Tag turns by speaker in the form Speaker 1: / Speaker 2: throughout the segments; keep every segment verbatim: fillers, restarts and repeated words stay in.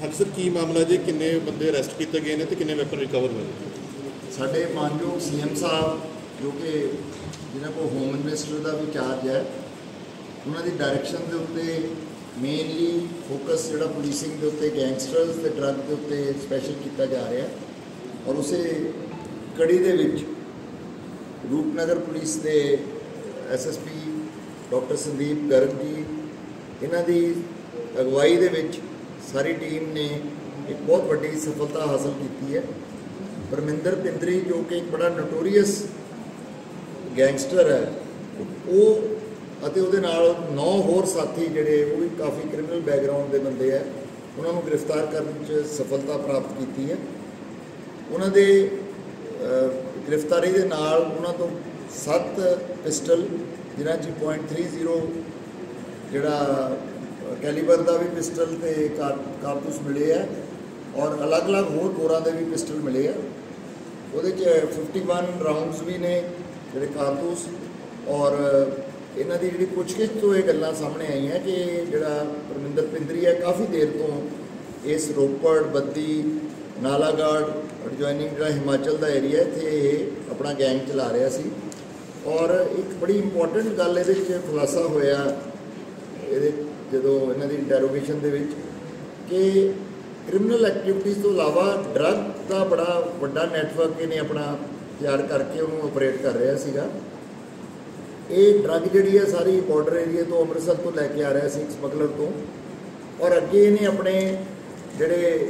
Speaker 1: ਹਾਂਜੀ ਸਰ, ਕੀ ਮਾਮਲਾ ਜੀ? ਕਿੰਨੇ ਬੰਦੇ ਅਰੈਸਟ ਕੀਤੇ ਗਏ ਨੇ ਤੇ ਕਿੰਨੇ ਵੈਪਨ ਰਿਕਵਰ ਹੋਏ?
Speaker 2: ਸਾਡੇ ਮਾਨਯੋਗ ਸੀ ਐਮ ਸਾਹਿਬ ਜੋ ਕਿ ਜਿਨ੍ਹਾਂ ਕੋਲ ਹੋਮ ਮਿਨਿਸਟਰ ਦਾ ਵੀ ਚਾਰਜ ਹੈ, ਉਹਨਾਂ ਦੀ ਡਾਇਰੈਕਸ਼ਨ ਦੇ ਉੱਤੇ ਮੇਨਲੀ ਫੋਕਸ ਜਿਹੜਾ ਪੁਲਿਸਿੰਗ ਦੇ ਉੱਤੇ ਗੈਂਗਸਟਰਸ ਤੇ ਡਰੱਗ ਦੇ ਉੱਤੇ ਸਪੈਸ਼ਲ ਕੀਤਾ ਜਾ ਰਿਹਾ। ਔਰ ਉਸੇ ਕੜੀ ਦੇ ਵਿੱਚ ਰੂਪਨਗਰ ਪੁਲਿਸ ਦੇ S S P doctor Sandeep Garg ji, ਇਹਨਾਂ ਦੀ ਅਗਵਾਈ ਦੇ ਵਿੱਚ ਸਾਰੀ ਟੀਮ ਨੇ ਇੱਕ ਬਹੁਤ ਵੱਡੀ ਸਫਲਤਾ ਹਾਸਲ ਕੀਤੀ ਹੈ। ਪਰਮਿੰਦਰ ਪਿੰਦਰੀ ਜੋ ਕਿ ਇੱਕ ਬੜਾ ਨੋਟੋਰੀਅਸ ਗੈਂਗਸਟਰ ਹੈ, ਉਹ ਅਤੇ ਉਹਦੇ ਨਾਲ ਨੌ ਹੋਰ ਸਾਥੀ ਜਿਹੜੇ ਉਹ ਵੀ ਕਾਫੀ ਕ੍ਰਿਮੀਨਲ ਬੈਕਗਰਾਊਂਡ ਦੇ ਬੰਦੇ ਹੈ, ਉਹਨਾਂ ਨੂੰ ਗ੍ਰਿਫਤਾਰ ਕਰਨ 'ਚ ਸਫਲਤਾ ਪ੍ਰਾਪਤ ਕੀਤੀ ਹੈ। ਉਹਨਾਂ ਦੇ ਗ੍ਰਿਫਤਾਰੀ ਦੇ ਨਾਲ ਉਹਨਾਂ ਤੋਂ ਸੱਤ ਪਿਸਟਲ, ਜਿਨ੍ਹਾਂ 'ਚ ਪੁਆਇੰਟ ਥ੍ਰੀ ਜ਼ੀਰੋ ਜਿਹੜਾ ਕੈਲੀਬਰ ਦਾ ਵੀ ਪਿਸਟਲ ਤੇ ਕਾਰਤੂਸ ਮਿਲੇ ਹੈ, ਔਰ ਅਲੱਗ-ਅਲੱਗ ਹੋਰ ਬੋਰਾਂ ਦੇ ਵੀ ਪਿਸਟਲ ਮਿਲੇ ਆ। ਉਹਦੇ 'ਚ ਇਕੱਤੀ ਰਾਉਂਡਸ ਵੀ ਨੇ ਜਿਹੜੇ ਕਾਰਤੂਸ। ਔਰ ਇਹਨਾਂ ਦੀ ਜਿਹੜੀ ਪੁੱਛਗਿੱਛ ਤੋਂ ਇਹ ਗੱਲਾਂ ਸਾਹਮਣੇ ਆਈਆਂ ਕਿ ਜਿਹੜਾ ਪਰਮਿੰਦਰ ਪਿੰਦਰੀ ਹੈ, ਕਾਫੀ ਦੇਰ ਤੋਂ ਇਸ ਰੋਪੜ, ਬੱਦੀ, ਨਾਲਾਗੜ੍ਹ ਐਡਜੋਇਨਿੰਗ ਜਿਹੜਾ ਹਿਮਾਚਲ ਦਾ ਏਰੀਆ, ਇੱਥੇ ਇਹ ਆਪਣਾ ਗੈਂਗ ਚਲਾ ਰਿਹਾ ਸੀ। ਔਰ ਇੱਕ ਬੜੀ ਇੰਪੋਰਟੈਂਟ ਗੱਲ ਇਹਦੇ 'ਚ ਖੁਲਾਸਾ ਹੋਇਆ ਇਹਦੇ ਜਦੋਂ ਇਹਨਾਂ ਦੀ ਇੰਟੈਰੋਗੇਸ਼ਨ ਦੇ ਵਿੱਚ ਕਿ ਕ੍ਰਿਮੀਨਲ ਐਕਟੀਵਿਟੀਜ਼ ਤੋਂ ਇਲਾਵਾ ਡਰੱਗ ਦਾ ਬੜਾ ਵੱਡਾ ਨੈਟਵਰਕ ਇਹਨੇ ਆਪਣਾ ਤਿਆਰ ਕਰਕੇ ਉਹਨੂੰ ਆਪਰੇਟ ਕਰ ਰਿਹਾ ਸੀਗਾ। ਇਹ ਡਰੱਗ ਜਿਹੜੀ ਹੈ ਸਾਰੀ ਬਾਰਡਰ ਏਰੀਆ ਤੋਂ ਅੰਮ੍ਰਿਤਸਰ ਤੋਂ ਲੈ ਕੇ ਆ ਰਿਹਾ ਸੀ ਸਮਗਲਰ ਤੋਂ, ਔਰ ਅੱਗੇ ਇਹਨੇ ਆਪਣੇ ਜਿਹੜੇ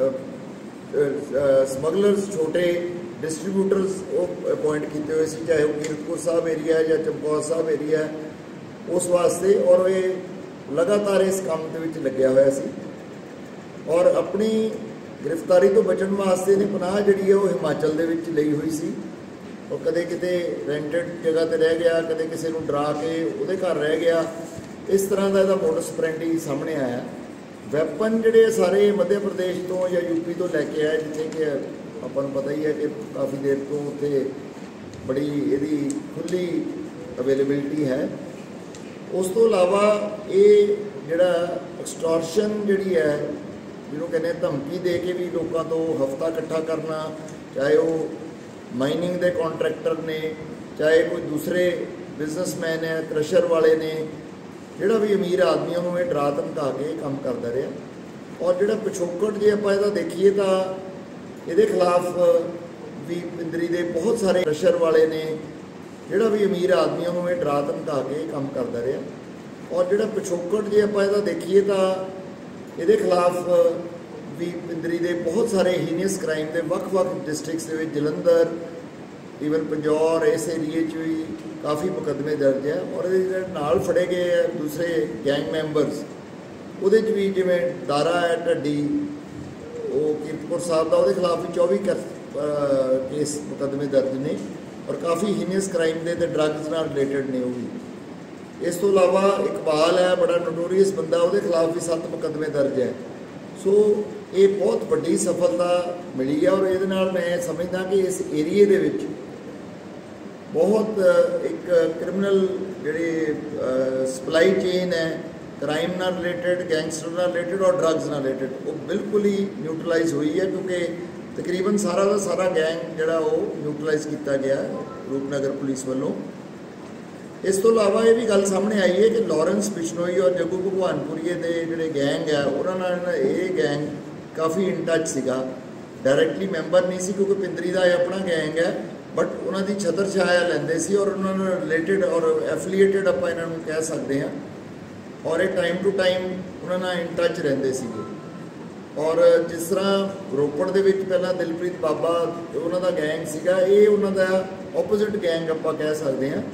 Speaker 2: ਸਮਗਲਰਸ ਛੋਟੇ ਡਿਸਟਰੀਬਿਊਟਰਸ ਉਹ ਅਪਾਇੰਟ ਕੀਤੇ ਹੋਏ ਸੀ, ਚਾਹੇ ਉਹ ਕੀਰਤਪੁਰ ਸਾਹਿਬ ਏਰੀਆ ਜਾਂ ਚਮਕੌਰ ਸਾਹਿਬ ਏਰੀਆ, ਉਸ ਵਾਸਤੇ। ਔਰ ਇਹ ਲਗਾਤਾਰ ਇਸ ਕੰਮ ਦੇ ਵਿੱਚ ਲੱਗਿਆ ਹੋਇਆ ਸੀ। ਔਰ ਆਪਣੀ ਗ੍ਰਿਫਤਾਰੀ ਤੋਂ ਬਚਣ ਵਾਸਤੇ ਨੇ ਪਨਾਹ ਜਿਹੜੀ ਹੈ ਉਹ ਹਿਮਾਚਲ ਦੇ ਵਿੱਚ ਲਈ ਹੋਈ ਸੀ। ਉਹ ਕਦੇ ਕਿਤੇ ਰੈਂਟਡ ਜਗ੍ਹਾ 'ਤੇ ਰਹਿ ਗਿਆ, ਕਦੇ ਕਿਸੇ ਨੂੰ ਡਰਾ ਕੇ ਉਹਦੇ ਘਰ ਰਹਿ ਗਿਆ। ਇਸ ਤਰ੍ਹਾਂ ਦਾ ਇਹਦਾ ਮੋਡਸ ਆਪਰੈਂਡੀ ਸਾਹਮਣੇ ਆਇਆ। ਵੈਪਨ ਜਿਹੜੇ ਸਾਰੇ ਮੱਧ ਪ੍ਰਦੇਸ਼ ਤੋਂ ਜਾਂ ਯੂਪੀ ਤੋਂ ਲੈ ਕੇ ਆਏ, ਜਿੱਥੇ ਕਿ ਆਪਾਂ ਨੂੰ ਪਤਾ ਹੀ ਹੈ ਕਿ ਕਾਫੀ ਦੇਰ ਤੋਂ ਉੱਥੇ ਬੜੀ ਇਹਦੀ ਖੁੱਲ੍ਹੀ ਅਵੇਲੇਬਿਲਿਟੀ ਹੈ। ਉਸ ਤੋਂ ਇਲਾਵਾ ਇਹ ਜਿਹੜਾ ਐਕਸਟੋਰਸ਼ਨ ਜਿਹੜੀ ਹੈ, ਜਿਹਨੂੰ ਕਹਿੰਦੇ ਧਮਕੀ ਦੇ ਕੇ ਵੀ ਲੋਕਾਂ ਤੋਂ ਹਫ਼ਤਾ ਇਕੱਠਾ ਕਰਨਾ, ਚਾਹੇ ਉਹ ਮਾਈਨਿੰਗ ਦੇ ਕੰਟਰੈਕਟਰ ਨੇ, ਚਾਹੇ ਕੋਈ ਦੂਸਰੇ ਬਿਜ਼ਨਸਮੈਨ ਹੈ, ਕ੍ਰਸ਼ਰ ਵਾਲੇ ਨੇ, ਜਿਹੜਾ ਵੀ ਅਮੀਰ ਆਦਮੀ ਉਹਨੂੰ ਇਹ ਡਰਾ ਧਮਕਾ ਕੇ ਕੰਮ ਕਰਦਾ ਰਿਹਾ। ਔਰ ਜਿਹੜਾ ਪਿਛੋਕੜ ਜੇ ਆਪਾਂ ਇਹਦਾ ਦੇਖੀਏ ਤਾਂ ਇਹਦੇ ਖਿਲਾਫ ਵੀ ਪਿੰਦਰੀ ਦੇ ਬਹੁਤ ਸਾਰੇ ਕ੍ਰਸ਼ਰ ਵਾਲੇ ਨੇ, ਜਿਹੜਾ ਵੀ ਅਮੀਰ ਆਦਮੀ ਉਹਨੂੰ ਇਹ ਡਰਾ ਧਮਕਾ ਕੇ ਕੰਮ ਕਰਦਾ ਰਿਹਾ। ਔਰ ਜਿਹੜਾ ਪਿਛੋਕੜ ਜੇ ਆਪਾਂ ਇਹਦਾ ਦੇਖੀਏ ਤਾਂ ਇਹਦੇ ਖਿਲਾਫ ਵੀ ਪਿੰਦਰੀ ਦੇ ਬਹੁਤ ਸਾਰੇ ਹੀਨੀਅਸ ਕ੍ਰਾਈਮ ਦੇ ਵੱਖ-ਵੱਖ ਡਿਸਟ੍ਰਿਕਟਸ ਦੇ ਵਿੱਚ, ਜਲੰਧਰ, ਈਵਨ ਪੰਜੌਰ, ਇਸ ਏਰੀਏ 'ਚ ਵੀ ਕਾਫੀ ਮੁਕੱਦਮੇ ਦਰਜ ਹੈ। ਔਰ ਇਹਦੇ ਜਿਹੜੇ ਨਾਲ ਫੜੇ ਗਏ ਹੈ ਦੂਸਰੇ ਗੈਂਗ ਮੈਂਬਰਸ, ਉਹਦੇ 'ਚ ਵੀ ਜਿਵੇਂ ਦਾਰਾ ਹੈ ਢੱਡੀ, ਉਹ ਕੀਰਤਪੁਰ ਸਾਹਿਬ ਦਾ, ਉਹਦੇ ਖਿਲਾਫ ਵੀ ਚੌਵੀ ਕੇਸ ਮੁਕੱਦਮੇ ਦਰਜ ਨੇ। ਔਰ ਕਾਫੀ ਹੀਨੀਅਸ ਕ੍ਰਾਈਮ ਦੇ ਤੇ ਡਰੱਗਸ ਨਾਲ ਰਿਲੇਟਡ ਨੇ ਉਹ ਵੀ। ਇਸ ਤੋਂ ਇਲਾਵਾ ਇਕਬਾਲ ਹੈ, ਬੜਾ ਨੋਟੋਰੀਅਸ ਬੰਦਾ, ਉਹਦੇ ਖਿਲਾਫ ਵੀ ਸੱਤ ਮੁਕੱਦਮੇ ਦਰਜ ਹੈ। ਸੋ ਇਹ ਬਹੁਤ ਵੱਡੀ ਸਫਲਤਾ ਮਿਲੀ ਹੈ। ਔਰ ਇਹਦੇ ਨਾਲ ਮੈਂ ਸਮਝਦਾ ਕਿ ਇਸ ਏਰੀਏ ਦੇ ਵਿੱਚ ਬਹੁਤ ਇੱਕ ਕ੍ਰਿਮੀਨਲ ਜਿਹੜੀ ਸਪਲਾਈ ਚੇਨ ਹੈ, ਕ੍ਰਾਈਮ ਨਾਲ ਰਿਲੇਟਡ, ਗੈਂਗਸਟਰ ਨਾਲ ਰਿਲੇਟਡ ਔਰ ਡਰੱਗਸ ਨਾਲ ਰਿਲੇਟਡ, ਉਹ ਬਿਲਕੁਲ ਹੀ ਨਿਊਟਰਲਾਈਜ਼ ਹੋਈ ਹੈ, ਕਿਉਂਕਿ ਤਕਰੀਬਨ ਸਾਰਾ ਦਾ ਸਾਰਾ ਗੈਂਗ ਜਿਹੜਾ ਉਹ ਨਿਊਟਰਲਾਈਜ਼ ਕੀਤਾ ਗਿਆ ਰੂਪਨਗਰ ਪੁਲਿਸ ਵੱਲੋਂ। ਇਸ ਤੋਂ ਇਲਾਵਾ ਇਹ ਵੀ ਗੱਲ ਸਾਹਮਣੇ ਆਈ ਹੈ ਕਿ ਲਾਰੈਂਸ ਬਿਸ਼ਨੋਈ ਔਰ ਜੱਗੂ ਭਗਵਾਨਪੁਰੀਏ ਦੇ ਜਿਹੜੇ ਗੈਂਗ ਹੈ, ਉਹਨਾਂ ਨਾਲ ਇਹ ਗੈਂਗ ਕਾਫੀ ਇਨ ਟੱਚ ਸੀਗਾ। ਡਾਇਰੈਕਟਲੀ ਮੈਂਬਰ ਨਹੀਂ ਸੀ ਕਿਉਂਕਿ ਪਿੰਦਰੀ ਦਾ ਇਹ ਆਪਣਾ ਗੈਂਗ ਹੈ, ਬਟ ਉਹਨਾਂ ਦੀ ਛਤਰ ਛਾਇਆ ਲੈਂਦੇ ਸੀ ਔਰ ਉਹਨਾਂ ਨਾਲ ਰਿਲੇਟਡ ਔਰ ਐਫੀਲੀਏਟਡ ਆਪਾਂ ਇਹਨਾਂ ਨੂੰ ਕਹਿ ਸਕਦੇ ਹਾਂ। ਔਰ ਇਹ ਟਾਈਮ ਟੂ ਟਾਈਮ ਉਹਨਾਂ ਨਾਲ ਇਨ ਟੱਚ ਰਹਿੰਦੇ ਸੀਗੇ। ਔਰ ਜਿਸ ਤਰ੍ਹਾਂ ਰੋਪੜ ਦੇ ਵਿੱਚ ਪਹਿਲਾਂ ਦਿਲਪ੍ਰੀਤ ਬਾਬਾ ਉਹਨਾਂ ਦਾ ਗੈਂਗ ਸੀਗਾ, ਇਹ ਉਹਨਾਂ ਦਾ ਆਪੋਜ਼ਿਟ ਗੈਂਗ ਆਪਾਂ ਕਹਿ ਸਕਦੇ ਹਾਂ।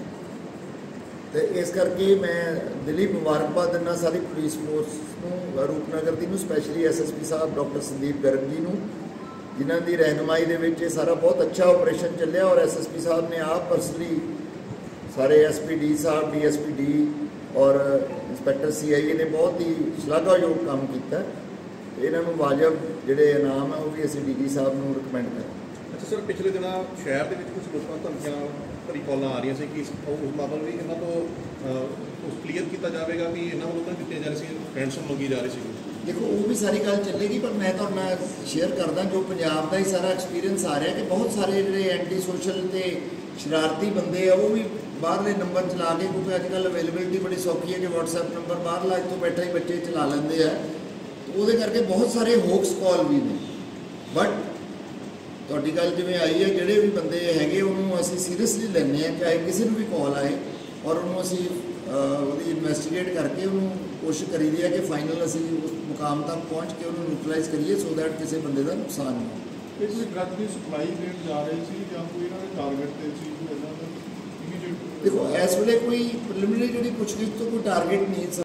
Speaker 2: ਤੇ ਇਸ ਕਰਕੇ ਮੈਂ ਦਿਲੀ ਮੁਬਾਰਕਬਾਦ ਦਿੰਦਾ ਸਾਰੀ ਪੁਲਿਸ ਫੋਰਸ ਨੂੰ, ਰੂਪਨਗਰ ਦੀ ਨੂੰ, ਸਪੈਸ਼ਲੀ ਐਸ ਐਸ ਪੀ ਸਾਹਿਬ ਡਾਕਟਰ ਸੰਦੀਪ ਗਰਗ ਜੀ ਨੂੰ, ਜਿਨ੍ਹਾਂ ਦੀ ਰਹਿਨੁਮਾਈ ਦੇ ਵਿੱਚ ਇਹ ਸਾਰਾ ਬਹੁਤ ਅੱਛਾ ਆਪਰੇਸ਼ਨ ਚੱਲਿਆ। ਔਰ ਐਸ ਐਸ ਪੀ ਸਾਹਿਬ ਨੇ ਆਪ ਪਰਸਨਲੀ ਸਾਰੇ ਐਸ ਪੀ ਡੀ ਸਾਹਿਬ, ਡੀ ਐਸ ਪੀ ਡੀ ਔਰ ਇੰਸਪੈਕਟਰ ਸੀ ਆਈ ਏ ਨੇ ਬਹੁਤ ਹੀ ਸ਼ਲਾਘਾਯੋਗ ਕੰਮ ਕੀਤਾ। ਇਹਨਾਂ ਨੂੰ ਵਾਜਬ ਜਿਹੜੇ ਇਨਾਮ ਹੈ ਉਹ ਵੀ ਅਸੀਂ ਡੀ ਜੀ ਸਾਹਿਬ ਨੂੰ ਰਿਕਮੈਂਡ ਕਰਾਂਗੇ।
Speaker 1: ਅੱਛਾ ਸਰ, ਪਿਛਲੇ ਦਿਨਾਂ ਸ਼ਹਿਰ ਦੇ ਵਿੱਚ ਕੁਝ ਲੋਕਾਂ ਧਮਕੀਆਂ ਭਰੀ ਕਾਲਾਂ ਆ ਰਹੀਆਂ ਸੀ ਕਿ ਉਸ ਮਾਮਲੇ ਵੀ ਇਹਨਾਂ ਤੋਂ ਉਸ ਕਲੀਅਰ ਕੀਤਾ ਜਾਵੇਗਾ ਕਿ ਇਹਨਾਂ ਵੱਲੋਂ ਤਾਂ ਦਿੱਤੀਆਂ ਜਾ ਰਹੀ ਸੀ, ਰੈਂਸਮ ਮੰਗੀ ਜਾ ਰਹੀ ਸੀ।
Speaker 2: देखो वो भी सारी गल चलेगी, पर मैं तुहाडे नाल शेयर करदा जो पंजाब का ही सारा एक्सपीरियंस आ रहा कि बहुत सारे जिहड़े एंटी सोशल ते शरारती बंदे आ वो भी बाहरले नंबर चला के, क्योंकि अजकल अवेलेबिलिटी बड़ी सौखी है कि व्हाट्सएप नंबर बाहरला इत्थों बैठे ही बच्चे चला लेंदे आ, तो वो करके बहुत सारे होक्स कॉल भी ने। बट तुहाडी गल जिवें आई है, जिहड़े भी बंदे हैगे उन्होंने असीं सीरीयसली लैंदे आ, चाहे किसी भी कॉल आए और उन्होंने असीं ਉਹਦੀ ਇਨਵੈਸਟੀਗੇਟ ਕਰਕੇ ਉਹਨੂੰ ਕੋਸ਼ਿਸ਼ ਕਰੀਦੀ ਹੈ ਕਿ ਫਾਈਨਲ ਅਸੀਂ ਉਸ ਮੁਕਾਮ ਤੱਕ ਪਹੁੰਚ ਕੇ ਉਹਨੂੰ ਨਿਊਟਰਲਾਈਜ਼ ਕਰੀਏ ਸੋ ਦੈਟ ਕਿਸੇ ਬੰਦੇ ਦਾ ਨੁਕਸਾਨ ਨਾ ਹੋਵੇ।
Speaker 3: ਇਹ ਕੋਈ ਡਰੱਗ ਦੀ ਸਪਲਾਈ ਦੇਣ ਜਾ ਰਹੇ ਸੀ ਜਾਂ ਕੋਈ ਇਹਨਾਂ ਦੇ ਟਾਰਗੇਟ ਤੇ ਸੀ ਕੋਈ ਇਹਨਾਂ ਦਾ ਇਮੀਡੀਏਟ?
Speaker 2: ਦੇਖੋ ਇਸ ਵੇਲੇ ਕੋਈ ਪ੍ਰੀਲਿਮਿਨਰੀ ਜਿਹੜੀ ਪੁੱਛਗਿੱਛ ਤੋਂ ਕੋਈ ਟਾਰਗੇਟ ਨਹੀਂ